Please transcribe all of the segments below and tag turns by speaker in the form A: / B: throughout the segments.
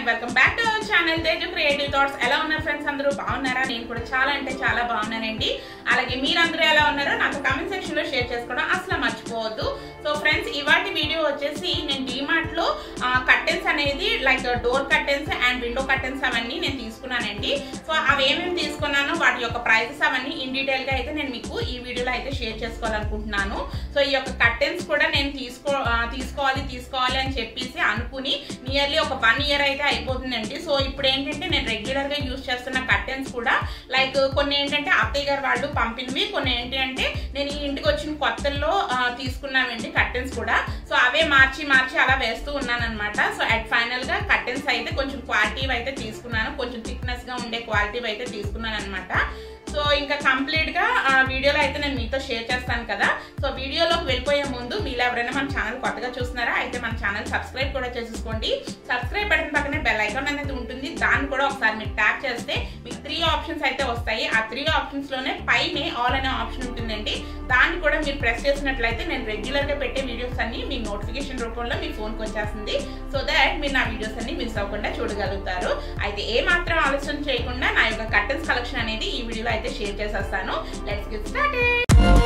A: Welcome back to our channel Teju creative thoughts. ఎలా ఉన్నారు friends? అందరూ బాగున్నారా? నేను కూడా చాలా అంటే చాలా బాగున్నానండి. అలాగే మీరందరూ ఎలా ఉన్నారో నాకు కామెంట్ సెక్షన్ లో షేర్ చేసుకోవడం అసలు మర్చిపోవద్దు. సో ఫ్రెండ్స్, ఇవాటి వీడియో వచ్చేసి నేను డీమార్ట్ లో కర్టెన్స్ అనేది like door curtains and window curtains అవన్నీ నేను తీసుకున్నానండి. సో అవి ఏమేమి తీసుకున్నానో వాటి యొక్క ప్రైసెస్ అవన్నీ ఇన్ డీటెయిల్ గా అయితే నేను మీకు ఈ వీడియోలో అయితే షేర్ చేసుకోవాలనుకుంటున్నాను. సో ఈ యొక్క కర్టెన్స్ కూడా నేను తీసుకోవాలి అని చెప్పేసి అనుకుని నియర్లీ ఒక 1 year అయితే అయిపోతుందండి. సో ఇప్పుడు ఏంటంటే నేను రెగ్యులర్ గా యూజ్ చేస్తున్న కర్టెన్స్ కూడా లైక్ కొన్ని ఏంటంటే అత్తయ్య గారు వాళ్ళు పంపినవి, కొన్ని ఏంటి అంటే నేను ఈ ఇంటికి వచ్చిన కొత్తల్లో తీసుకున్నామండి కర్టెన్స్ కూడా. సో అవే మార్చి అలా వేస్తూ ఉన్నాను అనమాట. సో అట్ ఫైనల్ గా కర్టెన్స్ అయితే కొంచెం క్వాలిటీ అయితే తీసుకున్నాను, కొంచెం థిక్నెస్ గా ఉండే క్వాలిటీ అయితే తీసుకున్నాను అనమాట. సో ఇంకా కంప్లీట్ గా వీడియోలో అయితే నేను మీతో షేర్ చేస్తాను కదా. సో వీడియోలోకి వెళ్ళిపోయే ముందు మీరు ఎవరైనా మన ఛానల్ కొత్తగా చూస్తున్నారా అయితే మన ఛానల్ సబ్స్క్రైబ్ కూడా చేసేసుకోండి. సబ్స్క్రైబ్ బటన్ పక్కనే బెల్ ఐకాన్ అనేది ఉంటుంది, దాన్ని కూడా ఒకసారి మీరు ట్యాప్ చేస్తే మీకు 3 ఆప్షన్స్ అయితే వస్తాయి. ఆ 3 ఆప్షన్స్ లోనే పైనే ఆల్ అనే ఆప్షన్ ఉంటుందండి. దాన్ని కూడా మీరు ప్రెస్ చేసినట్లయితే నేను రెగ్యులర్ గా పెట్టే వీడియోస్ అన్ని మీ నోటిఫికేషన్ రూపంలో మీ ఫోన్ కి వచ్చేస్తుంది. సో దట్ మీరు నా వీడియోస్ అన్ని మిస్ అవ్వకుండా చూడగలుగుతారు. అయితే ఏ మాత్రం ఆలస్యం చేయకుండా నా యొక్క కర్టెన్స్ కలెక్షన్ అనేది ఈ వీడియోలో అయితే షేర్ చేసేస్తాను. Let's get started.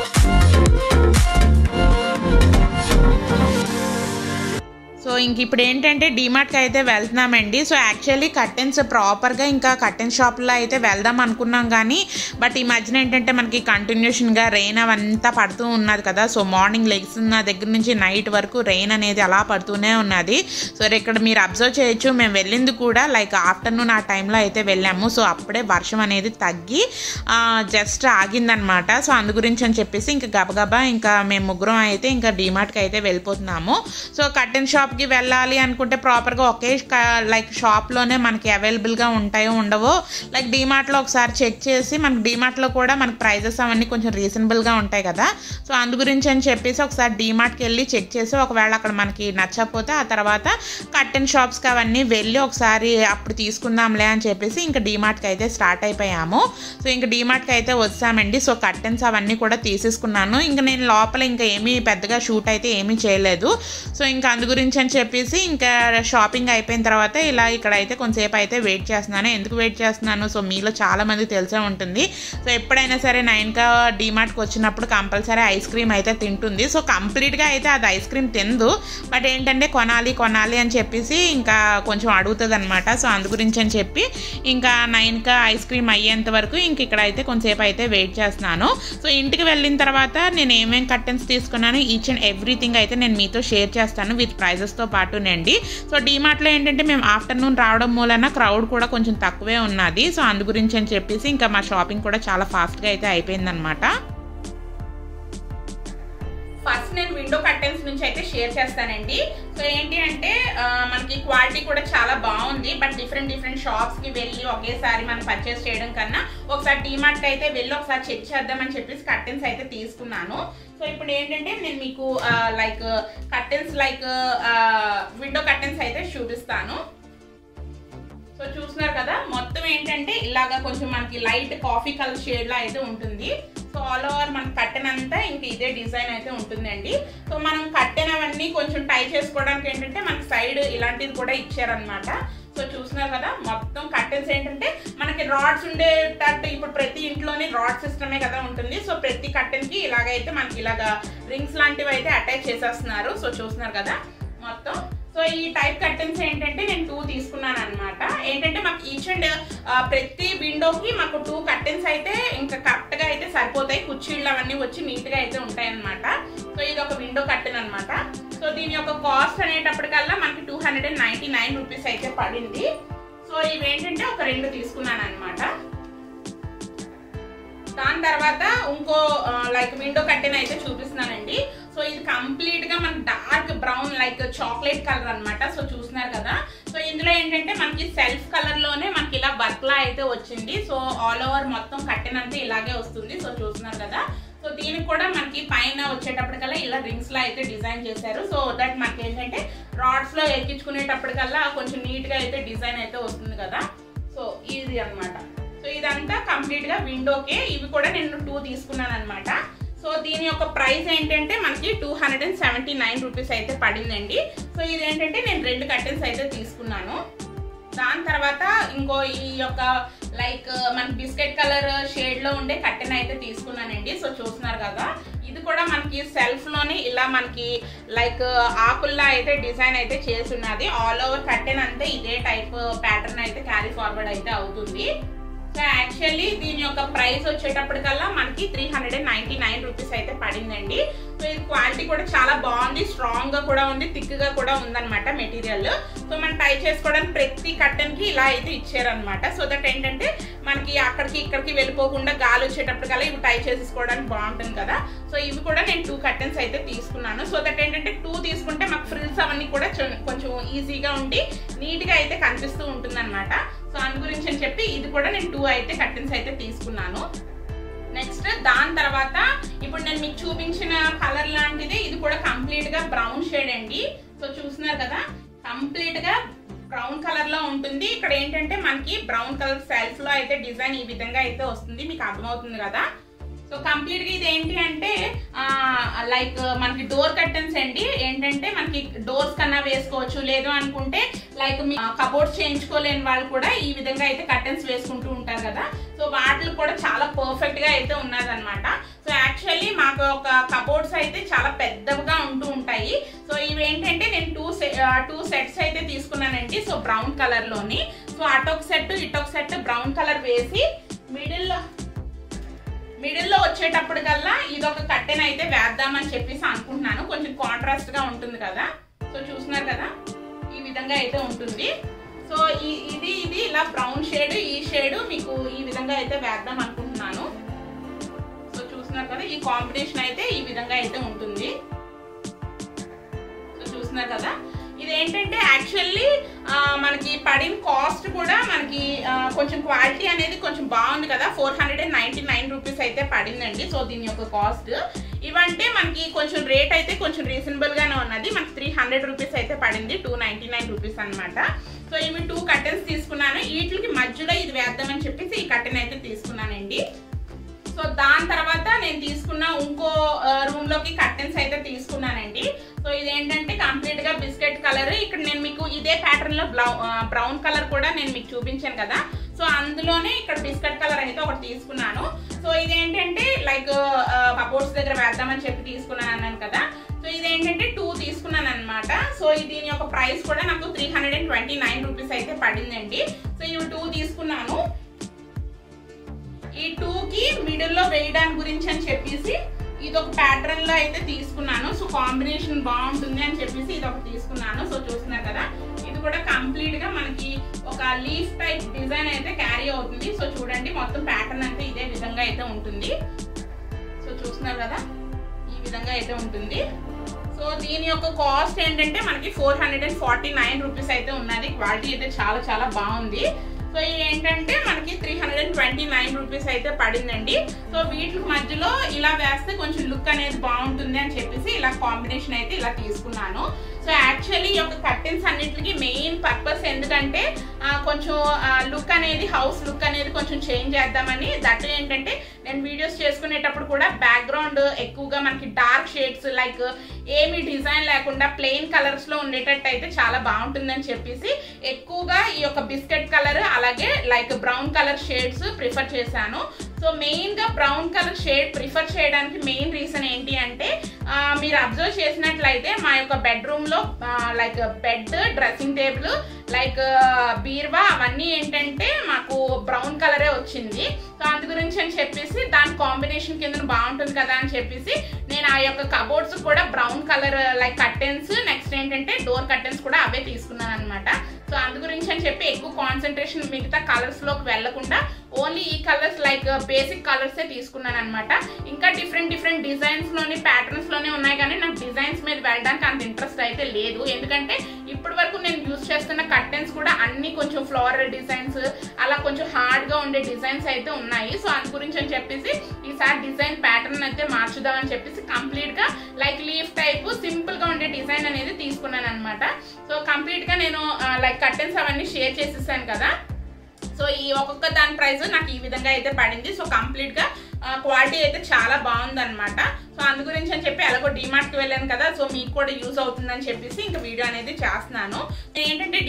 A: సో ఇంక ఇప్పుడు ఏంటంటే డీమార్ట్కి అయితే వెళ్తున్నామండి. సో యాక్చువల్లీ కర్టెన్స్ ప్రాపర్గా ఇంకా కర్టెన్ షాప్లో అయితే వెళ్దాం అనుకున్నాం కానీ బట్ ఈ మధ్యన ఏంటంటే మనకి కంటిన్యూషన్గా రెయిన్ అవంతా పడుతూ ఉన్నది కదా. సో మార్నింగ్ లెగ్స్న్న దగ్గర నుంచి నైట్ వరకు రెయిన్ అనేది అలా పడుతూనే ఉన్నది. సో ఇక్కడ మీరు అబ్జర్వ్ చేయొచ్చు, మేము వెళ్ళింది కూడా లైక్ ఆఫ్టర్నూన్ ఆ టైంలో అయితే వెళ్ళాము. సో అప్పుడే వర్షం అనేది తగ్గి జస్ట్ ఆగిందనమాట. సో అందు గురించి అని చెప్పేసి ఇంకా గబగబా ఇంకా మేము ముగ్గురం అయితే ఇంకా డీమార్ట్కి అయితే వెళ్ళిపోతున్నాము. సో కర్టెన్ షాప్ వెళ్ళాలి అనుకుంటే ప్రాపర్గా ఒకే లైక్ షాప్లోనే మనకి అవైలబుల్గా ఉంటాయో ఉండవో లైక్ డీమార్ట్లో ఒకసారి చెక్ చేసి, మనకి డీమార్ట్లో కూడా మనకి ప్రైజెస్ అవన్నీ కొంచెం రీజనబుల్గా ఉంటాయి కదా. సో అందు గురించి అని చెప్పేసి ఒకసారి డీమార్ట్కి వెళ్ళి చెక్ చేసి ఒకవేళ అక్కడ మనకి నచ్చకపోతే ఆ తర్వాత కర్టెన్ షాప్స్కి అవన్నీ వెళ్ళి ఒకసారి అప్పుడు తీసుకుందాంలే అని చెప్పేసి ఇంకా డీమార్ట్కి అయితే స్టార్ట్ అయిపోయాము. సో ఇంకా డీమార్ట్కి అయితే వచ్చామండి. సో కర్టెన్స్ అవన్నీ కూడా తీసేసుకున్నాను. ఇంకా నేను లోపల ఇంకా ఏమీ పెద్దగా షూట్ అయితే ఏమీ చేయలేదు. సో ఇంకా అందు గురించి అని చెప్పేసి ఇంకా షాపింగ్ అయిపోయిన తర్వాత ఇలా ఇక్కడ అయితే కొంతసేపు అయితే వెయిట్ చేస్తున్నాను. ఎందుకు వెయిట్ చేస్తున్నాను? సో మీలో చాలా మంది తెలిసే ఉంటుంది. సో ఎప్పుడైనా సరే నైన్కా డీమార్ట్కి వచ్చినప్పుడు కంపల్సరీ ఐస్ క్రీమ్ అయితే తింటుంది. సో కంప్లీట్గా అయితే అది ఐస్ క్రీమ్ తిందు, బట్ ఏంటంటే కొనాలి అని చెప్పేసి ఇంకా కొంచెం అడుగుతుంది అనమాట. సో అందు గురించి అని చెప్పి ఇంకా నైన్కా ఐస్ క్రీమ్ అయ్యేంత వరకు ఇంక ఇక్కడ అయితే కొంతసేపు అయితే వెయిట్ చేస్తున్నాను. సో ఇంటికి వెళ్ళిన తర్వాత నేను ఏమేమి కర్టెన్స్ తీసుకున్నాను ఈచ్ అండ్ ఎవ్రీథింగ్ అయితే నేను మీతో షేర్ చేస్తాను విత్ ప్రైజెస్తో పాటునండి. సో డీమార్ట్లో ఏంటంటే మేము ఆఫ్టర్నూన్ రావడం మూలన క్రౌడ్ కూడా కొంచెం తక్కువే ఉన్నది. సో అందు గురించి అని చెప్పేసి ఇంకా మా షాపింగ్ కూడా చాలా ఫాస్ట్గా అయితే అయిపోయిందనమాట. ఫస్ట్ నేను విండో కర్టెన్స్ నుంచి అయితే షేర్ చేస్తానండి. సో ఏంటి అంటే మనకి క్వాలిటీ కూడా చాలా బాగుంది, బట్ డిఫరెంట్ షాప్స్ కి వెళ్ళి ఒకేసారి మనం పర్చేస్ చేయడం కన్నా ఒకసారి డీమార్ట్ కి అయితే వెళ్ళి ఒకసారి చెక్ చేద్దామని చెప్పేసి కర్టెన్స్ అయితే తీసుకున్నాను. సో ఇప్పుడు ఏంటంటే నేను మీకు like curtains like window curtains అయితే చూపిస్తాను. సో చూస్తున్నారు కదా, మొత్తం ఏంటంటే ఇలాగా కొంచెం మనకి లైట్ కాఫీ కలర్ షేడ్ లా అయితే ఉంటుంది. సో ఆల్ ఓవర్ మన కర్టెన్ అంతా ఇంక ఇదే డిజైన్ అయితే ఉంటుందండి. సో మనం కర్టెన్ అవన్నీ కొంచెం టై చేసుకోవడానికి ఏంటంటే మనకి సైడ్ ఇలాంటిది కూడా ఇచ్చారనమాట. సో చూస్తున్నారు కదా, మొత్తం కర్టెన్స్ ఏంటంటే మనకి రాడ్స్ ఉండేటట్టు ఇప్పుడు ప్రతి ఇంట్లోనే రాడ్ సిస్టమే కదా ఉంటుంది. సో ప్రతి కర్టెన్ కి ఇలాగైతే మనకి ఇలాగా రింగ్స్ లాంటివి అయితే అటాచ్ చేసేస్తున్నారు. సో చూస్తున్నారు కదా మొత్తం. సో ఈ టైప్ కర్టెన్స్ ఏంటంటే నేను 2 తీసుకున్నాను అనమాట. ఏంటంటే మాకు ఈచ్ అండ్ ప్రతి విండోకి మాకు 2 కర్టెన్స్ అయితే ఇంకా కరెక్ట్ గా అయితే సరిపోతాయి. కుర్చీళ్ళు అవన్నీ వచ్చి నీట్ గా అయితే ఉంటాయి అనమాట. సో ఇది ఒక విండో కర్టెన్ అనమాట. సో దీని యొక్క కాస్ట్ అనేటప్పటికల్లా మనకి 299 రూపీస్ అయితే పడింది. సో ఇవి ఏంటంటే ఒక 2 తీసుకున్నాను అనమాట. దాని తర్వాత ఇంకో లైక్ విండో కర్టెన్ అయితే చూపిస్తున్నానండి. సో ఇది కంప్లీట్ గా మనకి dark brown like chocolate colour అనమాట. సో చూస్తున్నారు కదా, సో ఇందులో ఏంటంటే మనకి సెల్ఫ్ కలర్ లోనే మనకి ఇలా వర్క్ లా అయితే వచ్చింది. సో ఆల్ ఓవర్ మొత్తం కర్టెన్ అంతా ఇలాగే వస్తుంది. సో చూస్తున్నారు కదా, సో దీనికి కూడా మనకి పైన వచ్చేటప్పటికల్లా ఇలా రింగ్స్ లా అయితే డిజైన్ చేశారు. సో దట్ మనకి ఏంటంటే రాడ్స్ లో ఎక్కించుకునేటప్పటికల్లా కొంచెం నీట్ గా అయితే డిజైన్ అయితే వస్తుంది కదా. సో ఇది అనమాట. సో ఇదంతా కంప్లీట్ గా విండోకే. ఇవి కూడా నేను 2 తీసుకున్నాను అనమాట. సో దీని యొక్క ప్రైస్ ఏంటంటే మనకి 279 రూపీస్ అయితే పడిందండి. సో ఇది ఏంటంటే నేను 2 కర్టెన్స్ అయితే తీసుకున్నాను. దాని తర్వాత ఇంకో ఈ యొక్క లైక్ మనకి బిస్కెట్ కలర్ షేడ్ లో ఉండే కట్టెన్ అయితే తీసుకున్నానండి. సో చూస్తున్నారు కదా, ఇది కూడా మనకి సెల్ఫ్ లోనే ఇలా మనకి లైక్ ఆకుల్లా అయితే డిజైన్ అయితే చేసి ఉన్నది. ఆల్ ఓవర్ కట్టెన్ అంతే ఇదే టైప్ ప్యాటర్న్ అయితే క్యారీ ఫార్వర్డ్ అయితే అవుతుంది. సో యాక్చువల్లీ దీని యొక్క ప్రైస్ వచ్చేటప్పటికల్లా మనకి 399 రూపీస్ అయితే పడిందండి. సో ఇది క్వాలిటీ కూడా చాలా బాగుంది, స్ట్రాంగ్ గా కూడా ఉంది, థిక్ గా కూడా ఉందన్నమాట మెటీరియల్. సో మనం టై చేసుకోవడానికి ప్రతి కట్టెన్ కి ఇలా అయితే ఇచ్చారనమాట. సో దట్ ఏంటంటే మనకి అక్కడికి ఇక్కడికి వెళ్ళిపోకుండా గాలి వచ్చేటప్పటికల్లా ఇవి టై చేసేసుకోవడానికి బాగుంటుంది కదా. సో ఇవి కూడా నేను 2 కట్టెన్స్ అయితే తీసుకున్నాను. సో దట్ ఏంటంటే 2 తీసుకుంటే మాకు ఫ్రిల్స్ అవన్నీ కూడా కొంచెం ఈజీగా ఉండి నీట్ గా అయితే కనిపిస్తూ ఉంటుంది అనమాట. సో అందు గురించి అని చెప్పి ఇది కూడా నేను 2 అయితే కట్టెన్స్ అయితే తీసుకున్నాను. నెక్స్ట్ దాని తర్వాత ఇప్పుడు నేను మీకు చూపించిన కలర్ లాంటిది ఇది కూడా కంప్లీట్ గా బ్రౌన్ షేడ్ అండి. సో చూస్తున్నారు కదా, కంప్లీట్ గా బ్రౌన్ కలర్ లో ఉంటుంది. ఇక్కడ ఏంటంటే మనకి బ్రౌన్ కలర్ సెల్ఫ్ లో అయితే డిజైన్ ఈ విధంగా అయితే వస్తుంది, మీకు అర్థమవుతుంది కదా. సో కంప్లీట్ గా ఇది ఏంటి అంటే లైక్ మనకి డోర్ కర్టెన్స్ అండి. ఏంటంటే మనకి డోర్స్ కన్నా వేసుకోవచ్చు, లేదు అనుకుంటే లైక్ కబోర్డ్స్ చేయించుకోలేని వాళ్ళు కూడా ఈ విధంగా అయితే కర్టెన్స్ వేసుకుంటూ ఉంటారు కదా. సో వాటిలో కూడా చాలా పర్ఫెక్ట్ గా అయితే ఉన్నదన్నమాట. సో యాక్చువల్లీ మాకు ఒక కబోర్డ్స్ అయితే చాలా పెద్దగా ఉంటూ ఉంటాయి. సో ఇవి ఏంటంటే నేను 2 సెట్స్ అయితే తీసుకున్నానండి. సో బ్రౌన్ కలర్ లోని, సో అటొక సెట్ ఇటొక సెట్ బ్రౌన్ కలర్ వేసి మిడిల్ లో వచ్చేటప్పటికల్లా ఇదొక కట్టెన్ అయితే వేద్దామని చెప్పేసి అనుకుంటున్నాను. కొంచెం కాంట్రాస్ట్ గా ఉంటుంది కదా. సో చూస్తున్నారు కదా, ఈ విధంగా అయితే ఉంటుంది. సో ఇది ఇలా బ్రౌన్ షేడ్, ఈ షేడ్ మీకు ఈ విధంగా అయితే వేద్దాం అనుకుంటున్నాను. సో చూస్తున్నారు కదా, ఈ కాంబినేషన్ అయితే ఈ విధంగా అయితే ఉంటుంది. సో చూస్తున్నారు కదా, ఇదేంటంటే యాక్చువల్లీ మనకి పడిన కాస్ట్ కూడా మనకి కొంచెం క్వాలిటీ అనేది కొంచెం బాగుంది కదా. 499 రూపీస్ అయితే పడిందండి. సో దీని యొక్క కాస్ట్ ఇవంటే మనకి కొంచెం రేట్ అయితే కొంచెం రీజనబుల్ గానే ఉన్నది. మనకి 300 రూపీస్ అయితే పడింది, 299 రూపీస్ అనమాట. సో ఇవి 2 కర్టెన్స్ తీసుకున్నాను. వీటికి మధ్యలో ఇది వేద్దామని చెప్పేసి ఈ కర్టెన్ అయితే తీసుకున్నానండి. సో దాని తర్వాత నేను తీసుకున్న ఇంకో రూమ్ లోకి కర్టెన్స్ అయితే తీసుకున్నానండి. సో ఇదేంటంటే కంప్లీట్ గా బిస్కెట్ కలర్. ఇక్కడ నేను మీకు ఇదే ప్యాటర్న్ లో బ్రౌన్ కలర్ కూడా నేను మీకు చూపించాను కదా. సో అందులోనే ఇక్కడ బిస్కెట్ కలర్ అయితే ఒకటి తీసుకున్నాను. సో ఇదేంటంటే లైక్ కబోర్డ్స్ దగ్గర వేద్దామని చెప్పి తీసుకున్నాను అన్నాను కదా. సో ఇదేంటంటే 2 తీసుకున్నాను అనమాట. సో దీని యొక్క ప్రైస్ కూడా నాకు 329 రూపీస్ అయితే పడిందండి. సో ఇవి 2 తీసుకున్నాను. ఈ 2కి మిడిల్ లో వేయడానికి గురించి అని చెప్పేసి ఇది ఒక ప్యాటర్న్ లో అయితే తీసుకున్నాను. సో కాంబినేషన్ బాగుంటుంది అని చెప్పేసి ఇది ఒకటి తీసుకున్నాను. సో చూస్తున్నారు కదా, ఇది కూడా కంప్లీట్ గా మనకి ఒక లీఫ్ టైప్ డిజైన్ అయితే క్యారీ అవుతుంది. సో చూడండి, మొత్తం ప్యాటర్న్ అయితే ఇదే విధంగా అయితే ఉంటుంది. సో చూస్తున్నారు కదా, ఈ విధంగా అయితే ఉంటుంది. సో దీని యొక్క కాస్ట్ ఏంటంటే మనకి 449 రూపీస్ అయితే ఉన్నది. క్వాలిటీ అయితే చాలా చాలా బాగుంది. సో ఇది ఏంటంటే మనకి 329 రూపీస్ అయితే పడిందండి. సో వీటి మధ్యలో ఇలా వేస్తే కొంచెం లుక్ అనేది బాగుంటుంది అని చెప్పేసి ఇలా కాంబినేషన్ అయితే ఇలా తీసుకున్నాను. సో యాక్చువల్లీ ఈ యొక్క కర్టెన్స్ అన్నిటికి మెయిన్ పర్పస్ ఎందుకంటే కొంచెం లుక్ అనేది, హౌస్ లుక్ అనేది కొంచెం చేంజ్ చేద్దామని. దట్ ఏంటంటే నేను వీడియోస్ చేసుకునేటప్పుడు కూడా బ్యాక్గ్రౌండ్ ఎక్కువగా మనకి డార్క్ షేడ్స్ లైక్ ఏమి డిజైన్ లేకుండా ప్లెయిన్ కలర్స్ లో ఉండేటట్టు అయితే చాలా బాగుంటుందని చెప్పేసి ఎక్కువగా ఈ యొక్క బిస్కెట్ కలర్ అలాగే like brown colour shades prefer చేశాను. సో మెయిన్ గా బ్రౌన్ కలర్ షేడ్ ప్రిఫర్ చేయడానికి మెయిన్ రీజన్ ఏంటి అంటే మీరు అబ్జర్వ్ చేసినట్లయితే మా యొక్క బెడ్రూమ్ లో like bed, dressing table, like బీర్వా అవన్నీ ఏంటంటే మాకు బ్రౌన్ కలరే వచ్చింది. సో అందు గురించి అని చెప్పేసి దాని కాంబినేషన్ కింద బాగుంటుంది కదా అని చెప్పేసి నేను ఆ యొక్క కబోర్డ్స్ కూడా brown colour like curtains, next ఏంటంటే డోర్ కర్టెన్స్ కూడా అవే తీసుకున్నాను అనమాట. సో అందు గురించి అని చెప్పి ఎక్కువ కాన్సన్ట్రేషన్ మిగతా కలర్స్ లోకి వెళ్లకుండా ఓన్లీ ఈ కలర్స్ లైక్ బేసిక్ కలర్స్ తీసుకున్నాను అనమాట. ఇంకా డిఫరెంట్ డిజైన్స్ లోని ప్యాటర్న్స్ లోనే ఉన్నాయి, కానీ నాకు డిజైన్స్ మీద వెళ్ళడానికి అంత ఇంట్రెస్ట్ అయితే లేదు. ఎందుకంటే ఇప్పటి వరకు నేను యూజ్ చేస్తున్న కర్టెన్స్ కూడా అన్ని కొంచెం ఫ్లోరల్ డిజైన్స్ అలా కొంచెం హార్డ్ గా ఉండే డిజైన్స్ అయితే ఉన్నాయి. సో అందు గురించి అని చెప్పేసి ఈసారి డిజైన్ ప్యాటర్న్ అయితే మార్చుదామని చెప్పేసి కంప్లీట్ గా లైక్ లీఫ్ టైప్ సింపుల్ గా ఉండే డిజైన్ అనేది తీసుకున్నాను అనమాట. సో కంప్లీట్ గా నేను లైక్ కర్టెన్స్ అవన్నీ షేర్ చేసేసాను కదా. సో ఈ ఒక్కొక్క దాని ప్రైస్ నాకు ఈ విధంగా అయితే పడింది. సో కంప్లీట్ గా క్వాలిటీ అయితే చాలా బాగుంది అనమాట. సో అందు గురించి అని చెప్పి ఎలాగో డిమార్ట్ కి వెళ్ళాను కదా, సో మీకు కూడా యూజ్ అవుతుందని చెప్పేసి ఇంకా వీడియో అనేది చేస్తున్నాను. ఏంటంటే డిమార్ట్ కి ఏ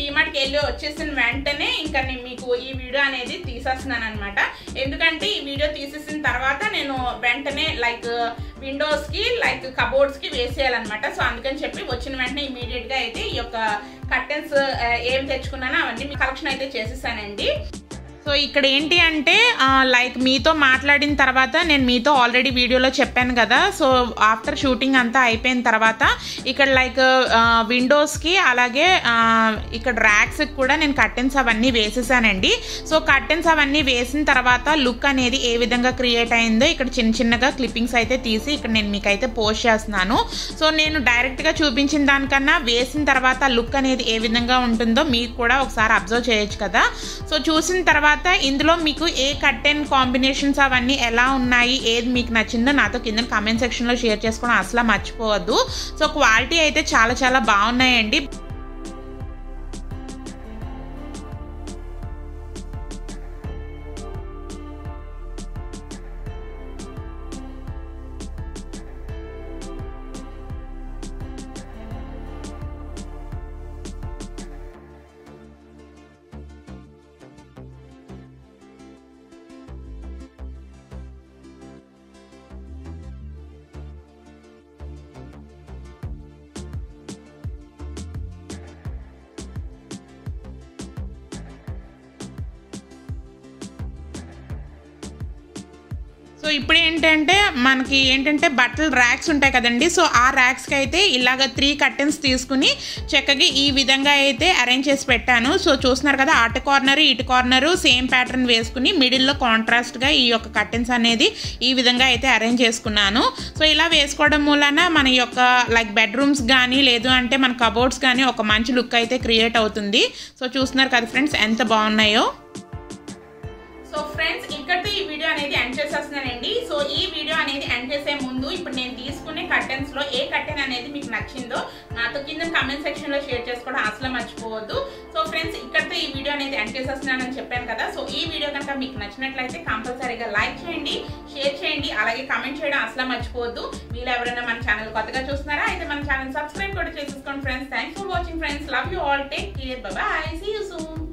A: వెళ్ళి వచ్చేసిన వెంటనే ఇంకా నేను మీకు ఈ వీడియో అనేది తీసేస్తున్నాను అనమాట. ఎందుకంటే ఈ వీడియో తీసేసిన తర్వాత నేను వెంటనే లైక్ విండోస్కి లైక్ కబోర్డ్స్కి వేసేయాలన్నమాట. సో అందుకని చెప్పి వచ్చిన వెంటనే ఇమీడియట్గా అయితే ఈ యొక్క కర్టెన్స్ ఏం తెచ్చుకున్నానో అవన్నీ మీ కలెక్షన్ అయితే చేసేసానండి. సో ఇక్కడ ఏంటి అంటే లైక్ మీతో మాట్లాడిన తర్వాత నేను మీతో ఆల్రెడీ వీడియోలో చెప్పాను కదా. సో ఆఫ్టర్ షూటింగ్ అంతా అయిపోయిన తర్వాత ఇక్కడ లైక్ విండోస్కి అలాగే ఇక్కడ ర్యాక్స్కి కూడా నేను కర్టెన్స్ అవన్నీ వేసేసానండి. సో కర్టెన్స్ అవన్నీ వేసిన తర్వాత లుక్ అనేది ఏ విధంగా క్రియేట్ అయిందో ఇక్కడ చిన్న చిన్నగా క్లిప్పింగ్స్ అయితే తీసి ఇక్కడ నేను మీకైతే పోస్ట్ చేస్తున్నాను. సో నేను డైరెక్ట్గా చూపించిన దానికన్నా వేసిన తర్వాత లుక్ అనేది ఏ విధంగా ఉంటుందో మీరు కూడా ఒకసారి అబ్జర్వ్ చేయొచ్చు కదా. సో చూసిన తర్వాత ఇందులో మీకు ఏ కర్టెన్ కాంబినేషన్స్ అవన్నీ ఎలా ఉన్నాయి, ఏది మీకు నచ్చిందో నాతో కింద కామెంట్ సెక్షన్లో షేర్ చేసుకోవడం అసలు మర్చిపోవద్దు. సో క్వాలిటీ అయితే చాలా చాలా బాగున్నాయండి. సో ఇప్పుడు ఏంటంటే మనకి ఏంటంటే బట్టలు ర్యాక్స్ ఉంటాయి కదండి. సో ఆ ర్యాక్స్కి అయితే ఇలాగ 3 కర్టెన్స్ తీసుకుని చక్కగా ఈ విధంగా అయితే అరేంజ్ చేసి పెట్టాను. సో చూస్తున్నారు కదా, అటు కార్నర్ ఇటు కార్నరు సేమ్ ప్యాటర్న్ వేసుకుని మిడిల్లో కాంట్రాస్ట్గా ఈ యొక్క కర్టెన్స్ అనేది ఈ విధంగా అయితే అరేంజ్ చేసుకున్నాను. సో ఇలా వేసుకోవడం మూలన మన యొక్క లైక్ బెడ్రూమ్స్ కానీ లేదు అంటే మన కబోర్డ్స్ కానీ ఒక మంచి లుక్ అయితే క్రియేట్ అవుతుంది. సో చూస్తున్నారు కదా ఫ్రెండ్స్ ఎంత బాగున్నాయో. సో ఫ్రెండ్స్ ఇక్కడితో ఈ వీడియో అనేది ఎండ్ చేసేస్తున్నానండి. సో ఈ వీడియో అనేది ఎండ్ చేసే ముందు ఇప్పుడు నేను తీసుకునే కర్టెన్స్లో ఏ కర్టెన్ అనేది మీకు నచ్చిందో నాతో కింద కామెంట్ సెక్షన్లో షేర్ చేసుకోవడం అసలు మర్చిపోవద్దు. సో ఫ్రెండ్స్ ఇక్కడితో ఈ వీడియో అనేది ఎండ్ చేసేస్తున్నానని చెప్పాను కదా. సో ఈ వీడియో కనుక మీకు నచ్చినట్లయితే కంపల్సరీగా లైక్ చేయండి, షేర్ చేయండి, అలాగే కామెంట్ చేయడం అసలు మర్చిపోవద్దు. మీరు ఎవరైనా మన ఛానల్ కొత్తగా చూస్తున్నారా అయితే మన ఛానల్ సబ్స్క్రైబ్ కూడా చేసేసుకోండి friends. Thanks for watching friends. Love you all. Take care. Bye bye. See you soon.